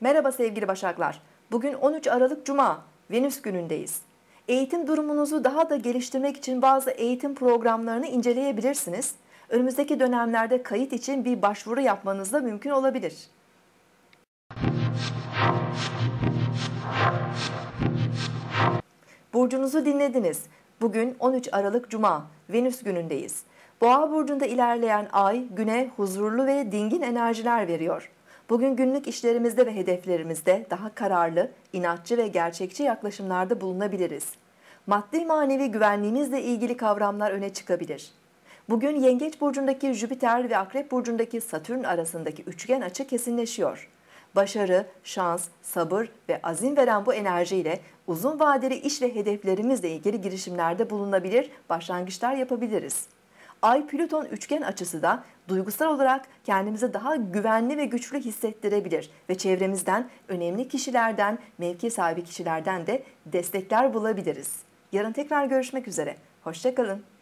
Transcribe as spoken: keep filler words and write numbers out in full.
Merhaba sevgili Başaklar. Bugün on üç Aralık Cuma, Venüs günündeyiz. Eğitim durumunuzu daha da geliştirmek için bazı eğitim programlarını inceleyebilirsiniz. Önümüzdeki dönemlerde kayıt için bir başvuru yapmanız da mümkün olabilir. Burcunuzu dinlediniz. Bugün on üç Aralık Cuma, Venüs günündeyiz. Boğa burcunda ilerleyen ay güne huzurlu ve dingin enerjiler veriyor. Bugün günlük işlerimizde ve hedeflerimizde daha kararlı, inatçı ve gerçekçi yaklaşımlarda bulunabiliriz. Maddi manevi güvenliğimizle ilgili kavramlar öne çıkabilir. Bugün Yengeç burcundaki Jüpiter ve Akrep burcundaki Satürn arasındaki üçgen açı kesinleşiyor. Başarı, şans, sabır ve azim veren bu enerjiyle uzun vadeli iş ve hedeflerimizle ilgili girişimlerde bulunabilir, başlangıçlar yapabiliriz. Ay-Plüton üçgen açısı da duygusal olarak kendimizi daha güvenli ve güçlü hissettirebilir ve çevremizden, önemli kişilerden, mevki sahibi kişilerden de destekler bulabiliriz. Yarın tekrar görüşmek üzere. Hoşça kalın.